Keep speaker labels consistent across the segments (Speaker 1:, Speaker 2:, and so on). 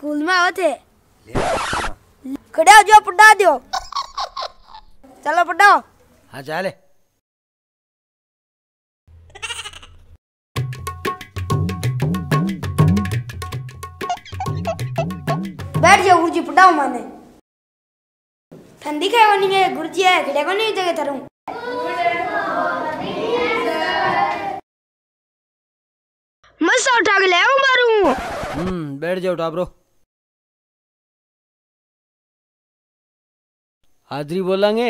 Speaker 1: School में आवे थे खड़े हो जो पढ़ा दो चलो पढ़ाओ।
Speaker 2: हाँ चले
Speaker 1: बैठ जाओ गुरुजी पढ़ाओ माने ठंडी खाए नहीं है गुरुजी है खड़े को नहीं जगह थरूं मसा उठा के ले आओ मारूं।
Speaker 2: बैठ जाओ टाबरो। हाजरी बोलेंगे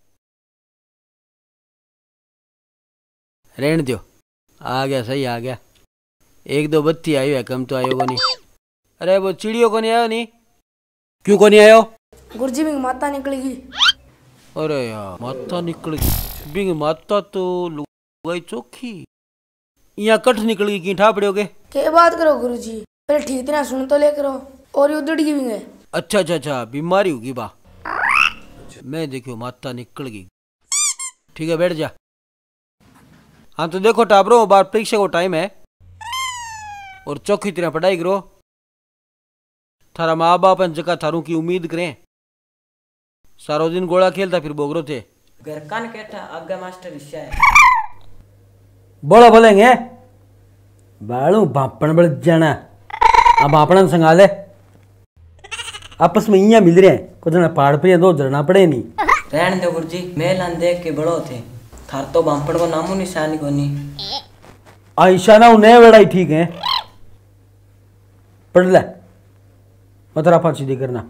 Speaker 2: रहने दो। आ गया सही आ गया। एक दो बत्ती आई है कम तो आयो को नहीं। अरे वो चिड़ियों को नहीं आयो नहीं क्यों को नहीं आयो?
Speaker 1: गुरुजी में माता निकलेगी।
Speaker 2: अरे यार माता निकलेगी बिंग माता तो लुगाई चोखी यहाँ कट निकल गई की ठा पड़ोगे
Speaker 1: के बात करो गुरुजी पहले ठीक तरह सुन तो ले करो और उधड़ गई भी है।
Speaker 2: अच्छा बीमारी होगी बा मैं देखियो माता निकल गई। ठीक है बैठ जा। हाँ तो देखो टाबरो बार परीक्षा को टाइम है और चौखी तरह पढ़ाई करो। थारा माँ बाप जगह थारू की उम्मीद करें। सारो दिन गोला खेलता फिर बोगरो थे
Speaker 3: घर कान कहता आगे मास्टर हिस्सा है
Speaker 2: बोलो बोलेंगे बालू बापन बढ़ जाना अब बापन संगा ले आपस में इया मिल रहे हैं कुछ ना पहाड़ पे दो झरना पड़े नहीं
Speaker 3: रहने दो गुरुजी मेलान देख के बड़ो थे थार तो बापन को नामो निशानी को नहीं
Speaker 2: आयशा ना उन्हें बड़ा ही ठीक है पढ़ ले मतरा फांसी दे करना।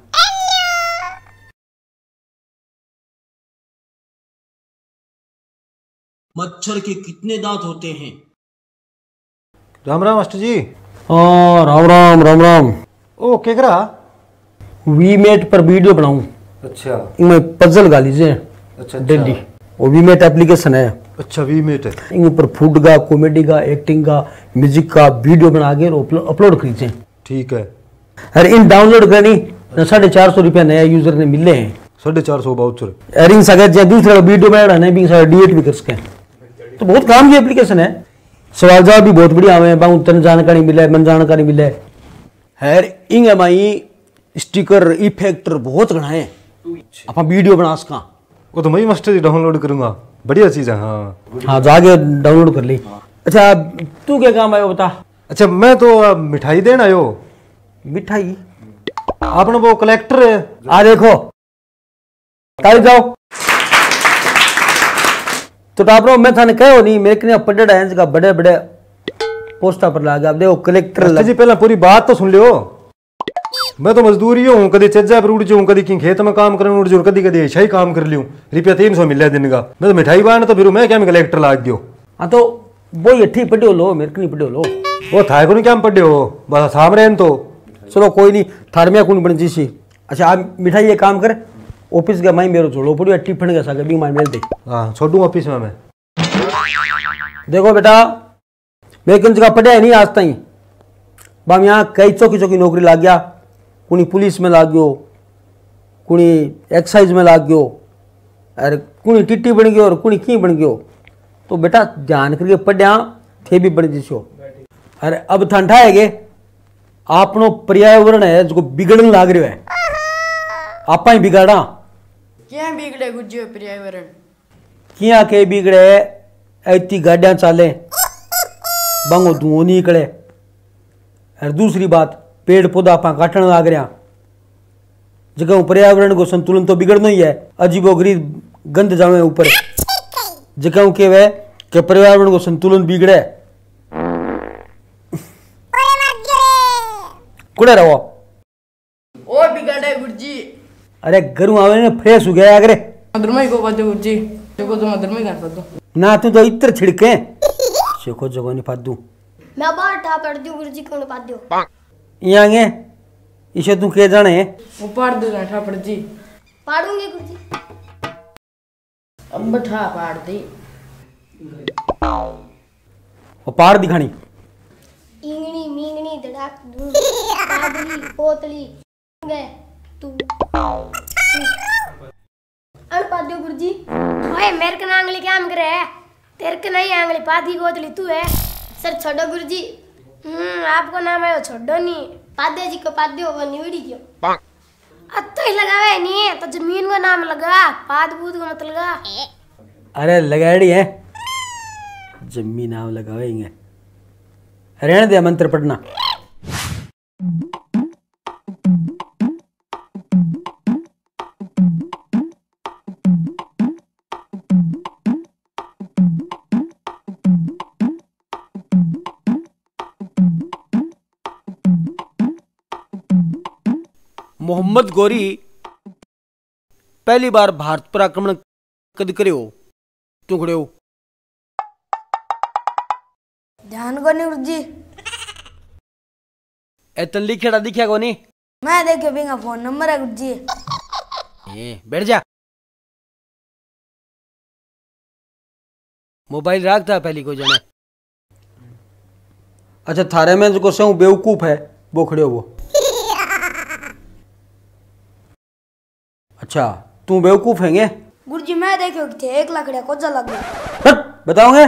Speaker 4: मच्छर के कितने दांत होते हैं?
Speaker 5: राम राम मास्टर जी।
Speaker 2: हाँ राम राम राम राम।
Speaker 5: ओ क्या करा?
Speaker 2: वीमेट पर वीडियो बनाऊं।
Speaker 5: अच्छा
Speaker 2: इनमें पजल गा लीजिए।
Speaker 5: अच्छा
Speaker 2: डेली वो वीमेट एप्लीकेशन है।
Speaker 5: अच्छा वीमेट है
Speaker 2: इन पर फूड का कॉमेडी का एक्टिंग का म्यूजिक का वीडियो बना के अपलोड कीजिए।
Speaker 5: ठीक है।
Speaker 2: अरे इन डाउनलोड करनी 450 रुपया नया यूजर ने मिले हैं
Speaker 5: 450 बाउचर।
Speaker 2: अरे इन सगे दूसरा वीडियो में रहने भी सारा डिलीट भी कर सके तो बहुत काम की एप्लीकेशन है। सवाल जवाब भी बहुत बढ़िया आवे बहुत तन जानकारी मिले मन जानकारी मिले है। इन एमआई स्टिकर इफेक्टर बहुत घना है अपन वीडियो बना सका।
Speaker 5: वो तो मैं मास्टर जी डाउनलोड करूंगा बढ़िया चीज है। हाँ
Speaker 2: जाके डाउनलोड कर ली। अच्छा तू क्या काम आयो बता?
Speaker 5: अच्छा मैं तो मिठाई देना आयो।
Speaker 2: मिठाई
Speaker 5: आपने वो कलेक्टर है
Speaker 2: आ देखो ताली जाओ तो टापरो मैं थाने कहो नहीं मेरे कने पढ़ड़ा है जगह बड़े बड़े पोस्टर पर लागे अब देखो कलेक्टर
Speaker 5: जी पहले पूरी बात तो सुन लियो। मैं तो मजदूरी हूँ कभी चज्जा पर उड़ जाऊँ कभी खेत में काम करने उड़ जाऊँ कभी कभी ऐसा ही काम कर लियूँ रुपया 300 मिल दिन का। मैं तो मिठाई बांट तो फिर मैं क्या कलेक्टर लाग गयो।
Speaker 2: हाँ तो वो ये ठीक पढ़ो लो मेरे को नहीं पढ़ो लो
Speaker 5: वो थाय को नहीं क्या पढ़े हो बस सामने तो
Speaker 2: चलो कोई नहीं थार में कौन बन जी। अच्छा आप मिठाई ये काम कर ऑफिस का माई मेरे छोड़ो पड़ो टिफिन का सागर भी माई मेल दे।
Speaker 5: हाँ छोड़ू ऑफिस में मैं।
Speaker 2: देखो बेटा मेरे किन जगह पढ़े नहीं आज तक बाम यहाँ कई चौकी चौकी नौकरी लाग गया कुनी पुलिस में लाग गयो कुनी एक्साइज में लाग गयो अरे कुनी टिट्टी बन गयो और कुनी की बन गयो तो बेटा ध्यान करके पढ़िया थे भी बन जिसो। अरे अब ठंडा है गे आपनो पर्यावरण है जो बिगड़ने लाग रहा है आप ही बिगाड़ा
Speaker 1: क्या बिगड़े गुरुजी पर्यावरण
Speaker 2: क्या के बिगड़े ऐती गाड़ियां चाले बांगो धुओं निकले और दूसरी बात पेड़ पौधा आप काटने लाग रहा जगह पर्यावरण को संतुलन तो बिगड़ना ही है। अजीबो गरीब गंद जावे ऊपर जगह के वे के पर्यावरण को संतुलन बिगड़े कुड़े रहो
Speaker 1: ओ बिगड़े गुरुजी।
Speaker 2: अरे गरु आवे ने फ्रेश हो गया अगरे
Speaker 1: मधुरमई को बात गुरुजी देखो तो मधुरमई कर दो
Speaker 2: ना तू तो इत्र छिड़के देखो जगह नहीं फादू
Speaker 1: मैं बाहर ठा पड़ दूं गुरुजी को पा दो
Speaker 2: यहाँ गे इसे तू के जाने
Speaker 1: वो पाड़ दो ना ठा पड़ जी पाड़ूंगी गुरुजी अब ठा पाड़ दी
Speaker 2: वो पाड़ दिखानी
Speaker 1: इंगनी मिंगनी धड़ाक धूम पादली पोतली गे तू अन पादियो गुरुजी ओए मेरे के आंगली क्या करे है तेरे के नहीं आंगली पादी गोतली तू है सर छोड़ो गुरुजी आपको नाम है वो छोड़ो नहीं पादे जी को पादे वो निवड़ी क्यों अब तो ही लगावे नहीं है तो जमीन का नाम लगा पाद बूद को मत लगा।
Speaker 2: अरे लगाड़ी है जमीन नाम लगावेंगे रहने दे मंत्र पढ़ना। मोहम्मद गोरी पहली बार भारत पर आक्रमण कद करे हो तू खड़े हो
Speaker 1: ध्यान को नहीं गुरुजी
Speaker 2: एतन लिखेड़ा दिखा को नहीं
Speaker 1: मैं देखे बिंगा फोन नंबर है गुरुजी।
Speaker 2: बैठ जा मोबाइल रखता पहली को जाने। अच्छा थारे में जो से बेवकूफ है वो खड़े हो वो। अच्छा तू बेवकूफ है
Speaker 1: गुरुजी मैं देखे थे 1 लाख को जा लग गया
Speaker 2: बताओगे।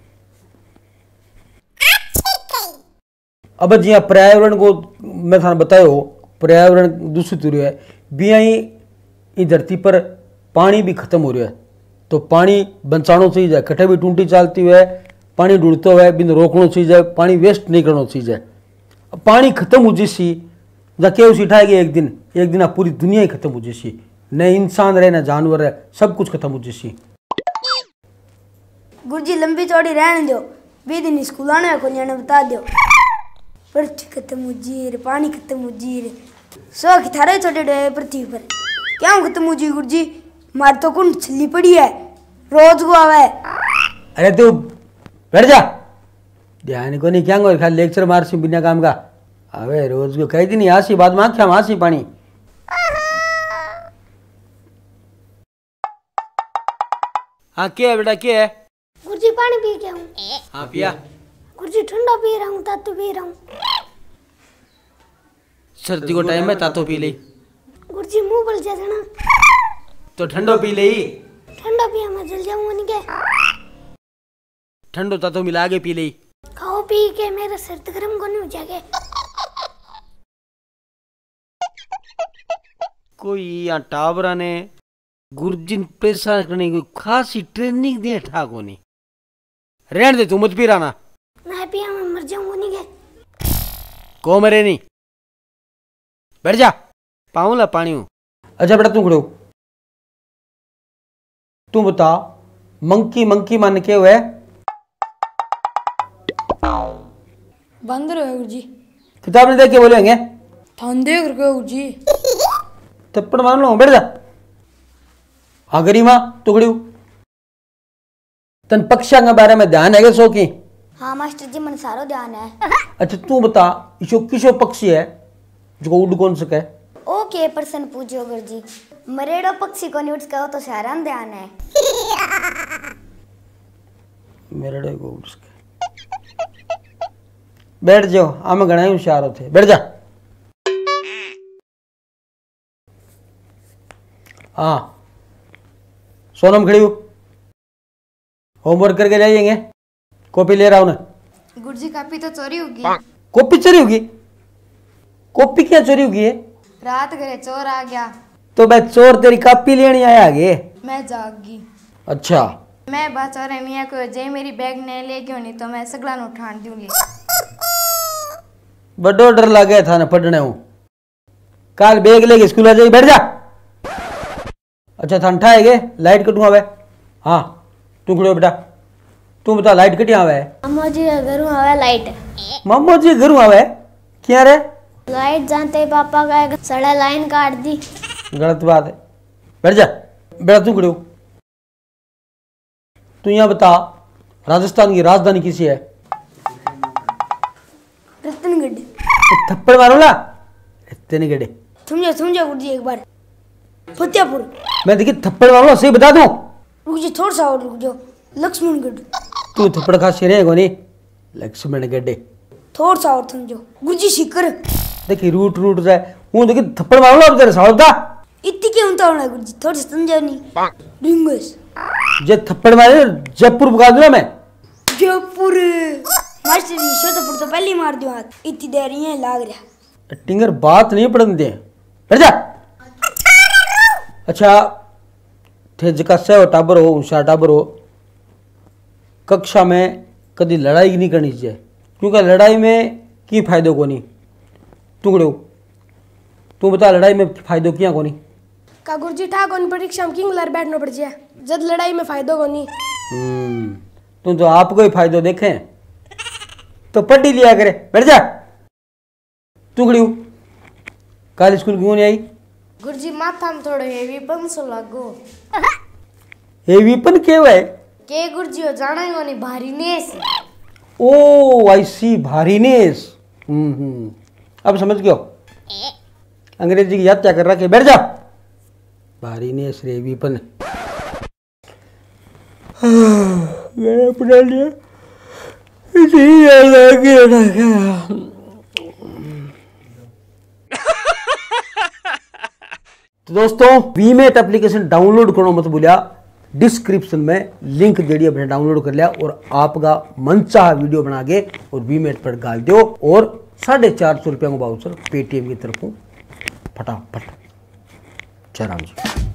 Speaker 2: अब जी पर्यावरण को मैं थाने बतायो पर्यावरण दूषित हो रहा है बिया ही धरती पर पानी भी खत्म हो रहा है तो पानी बचाना चाहिए कटे भी टूंटी चलती हुए पानी ढूंढते हुए बिन रोकना चाहिए पानी वेस्ट नहीं करना चाहिए। पानी खत्म हो जैसी जाके उसी उठाएगी एक दिन पूरी दुनिया ही खत्म हो जैसी न इंसान रहे न जानवर है सब कुछ खत्म हो जैसी।
Speaker 1: गुरुजी लंबी चौड़ी रहने दो 20 दिन स्कूल आने को जाने बता दो पृथ्वी खत्म हो जी पानी खत्म हो जी सो थारे छोटे पृथ्वी पर क्या खत्म हो जी गुरुजी मार तो कौन छली पड़ी है रोज को आवे।
Speaker 2: अरे तू बैठ जा ध्यान को नहीं क्या खाली लेक्चर मारसी बिना काम का अबे रोज को कई दिन आसी बाद में आख्या मासी पानी। हाँ क्या है बेटा क्या है
Speaker 1: गुरुजी पानी पी के हूँ।
Speaker 2: हाँ पिया
Speaker 1: गुरुजी ठंडा पी रहा हूँ तातो पी रहा हूँ।
Speaker 2: सर्दी को टाइम है तातो पी ले
Speaker 1: गुरुजी मुंह बल जा ना
Speaker 2: तो ठंडो पी ले
Speaker 1: ठंडा पिया मैं जल जाऊंगा नहीं क्या
Speaker 2: ठंडो तातो मिला के पी ले
Speaker 1: खाओ पी के मेरा सिर गर्म को नहीं हो जाएगा।
Speaker 2: कोई यहाँ टावरा ने गुरुजिन पैसा करने की खासी ट्रेनिंग दे ठा को नहीं रहने दे तू मत पी रहा ना
Speaker 1: मैं पिया मैं मर जाऊंगा नहीं क्या
Speaker 2: को मरे नहीं बैठ जा पाऊला पानी हूँ। अच्छा बेटा तू खड़ो तू बता मंकी मंकी मान के हुए
Speaker 1: बंदर है गुरुजी
Speaker 2: किताब ने देख के बोलेंगे
Speaker 1: थान देख रहे गुरुजी
Speaker 2: थप्पड़ मार लो बैठ जा। हाँ गरिमा तू खड़ी तन पक्षा के बारे में ध्यान है सो की।
Speaker 1: हाँ मास्टर जी मन सारो ध्यान है।
Speaker 2: अच्छा तू बता इसो किसो पक्षी है जो उड़ कौन सके
Speaker 1: ओके प्रश्न पूछो गुरुजी मरेड़ो पक्षी को नहीं उठ सका तो सारा ध्यान है
Speaker 2: मेरे को उड़ सके बैठ जाओ आम घना ही होशियार होते बैठ जा। हाँ सोनम खड़ी हो होमवर्क करके जाइएंगे कॉपी ले रहा हूं ना।
Speaker 1: गुरुजी कॉपी तो चोरी होगी।
Speaker 2: कॉपी चोरी होगी कॉपी क्या चोरी होगी है
Speaker 1: रात घरे चोर आ गया
Speaker 2: तो भाई चोर तेरी कॉपी लेनी आया आगे
Speaker 1: मैं जागी।
Speaker 2: अच्छा
Speaker 1: मैं बात चोर मियाँ को जे मेरी बैग नहीं ले क्यों नहीं तो मैं सगला न उठान दूंगी।
Speaker 2: बड़ो डर लगे था ना पढ़ने हूँ काल बैग लेके स्कूल आ जाएगी बैठ जा। अच्छा ठंडा है लाइट कटू आवे। हाँ तू खड़ो बेटा तू बता लाइट कटी आवे
Speaker 1: मामा जी घर आवे लाइट
Speaker 2: मामा जी घर आवे क्या रे
Speaker 1: लाइट जानते ही पापा का सड़ा लाइन काट दी
Speaker 2: गलत बात है बैठ जा बेटा तू खड़ो तू यहाँ बता राजस्थान की राजधानी किसी है
Speaker 1: रतनगढ़।
Speaker 2: थप्पड़ मारो ना रतनगढ़
Speaker 1: समझो गुरुजी एक बार फतेहपुर।
Speaker 2: मैं देखिए थप्पड़ मारो सही बता दूं
Speaker 1: रुक जी थोड़ा सा और रुक जाओ लक्ष्मणगढ़।
Speaker 2: तू थप्पड़ खा सिरे को नहीं लक्ष्मणगढ़
Speaker 1: थोड़ा सा और समझो गुरुजी शिकर
Speaker 2: देखिए रूट रूट जाए हूं देखिए थप्पड़ मारो ना तेरे साथ दा
Speaker 1: इतनी क्यों उतार होना गुरुजी थोड़ा सा समझो नहीं डिंगस
Speaker 2: जे थप्पड़ मारे जयपुर भगा दूंगा मैं
Speaker 1: जयपुर मास्टर जी शो तो पहले ही मार दियो हाथ इतनी देर यहीं लाग रहा
Speaker 2: टिंगर बात नहीं पढ़न दे, बैठ जा। अच्छा थे जका से टाबर हो, होशियार टाबर हो, कक्षा में कभी लड़ाई नहीं करनी चाहिए, क्योंकि लड़ाई में की फायदो को नहीं। टुकड़ो तू बता लड़ाई में फायदो क्या को नहीं?
Speaker 6: का गुरुजी ठा कोनी परीक्षा में किंग लड़ बैठना पड़ जाए, जद लड़ाई में फायदो को नहीं।
Speaker 2: तुम तो आपको ही फायदो देखे तो पढ़ ही लिया करे, बैठ जा। टुकड़ी कल स्कूल क्यों नहीं आई?
Speaker 6: गुरुजी माथा में थोड़ो हेवी पन सो लागो।
Speaker 2: हेवीपन के है?
Speaker 6: के गुरुजी हो जाना ही कोनी भारीनेस।
Speaker 2: ओ आई सी, भारीनेस। अब समझ गयो अंग्रेजी की याद क्या कर रहा है? बैठ जा। भारीनेस हेवीपन मैंने पढ़ा लिया, इसी याद आ गया। तो दोस्तों वीमेट एप्लीकेशन डाउनलोड करो मत भूलिया, डिस्क्रिप्शन में लिंक दे दिया, डाउनलोड कर लिया और आपका मनचाहा वीडियो बना के और वीमेट पर डाल दो और 450 रुपया का वाउचर पेटीएम की तरफ फटाफट। जय राम जी।